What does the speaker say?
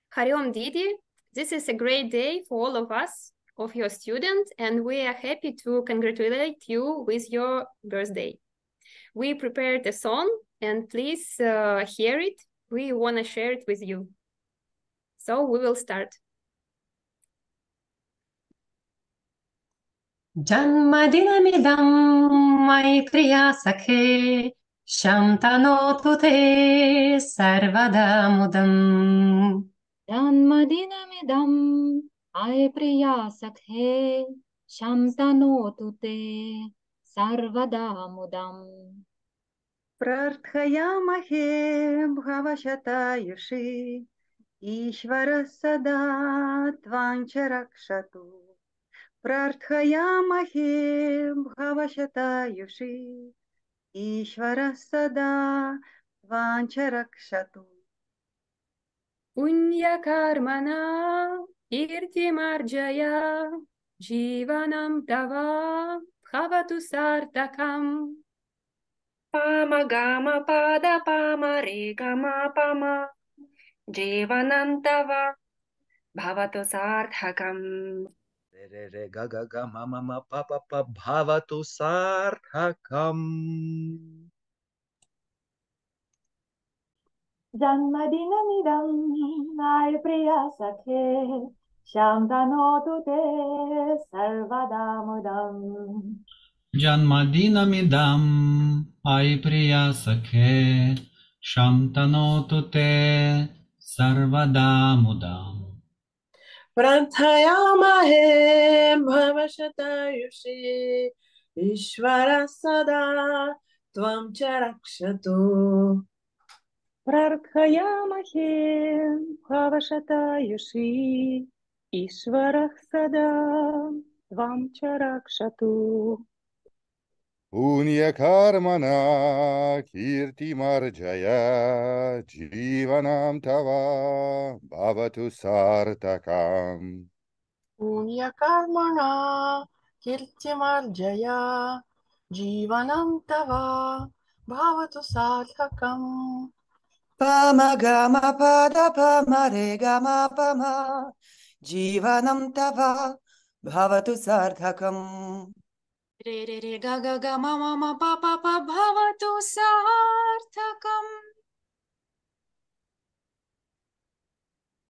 Hari Om Didi, this is a great day for all of us, of your students, and we are happy to congratulate you with your birthday. We prepared a song, and please hear it. We want to share it with you. So we will start. जन्मदिनमिदं मयि प्रिया सखे शं तनोतु ते सर्वदा मुदम् जन्मदिनमिदं अये प्रिया सखे शं तनोतु ते सर्वदा मुदम् प्रार्थयामहे भवशतायुषी ईश्वरः सदा त्वां च रक्षतु प्रार्थयामहे भवशतायुषी ईश्वरः सदा त्वां च रक्षतु पुण्यकर्मणा कीर्तिमार्जया जीवनं तव भवतु सार्थकम् पामगामपादपामरेगमापम जीवनं तव भवतु सार्थकम् रे रे ग ग ग म म म प प प भवतु सार्थकम् जन्मदिनमिदं नाय प्रिया सखे शं तनोतु ते सर्वदा मुदम् जन्मदिनमिदं अयि प्रिया सखे शं तनोतु ते सर्वदा मुदाम् प्रार्थयामहे भवशतायुषी ईश्वरः सदा त्वां च रक्षतु प्रार्थयामहे भवशतायुषी ईश्वरः सदा त्वां च रक्षतु पुण्यकर्मणा कीर्तिमार्जया जीवनं तव भवतु सार्थकम् पुण्यकर्मणा कीर्तिमार्जया जीवनं तव भवतु सार्थकम् पामगमपदपमरेगमापम जीवनं तव भवतु सार्थकम् रे रे रे ग ग ग म म म प प प भवतु सार्थकम्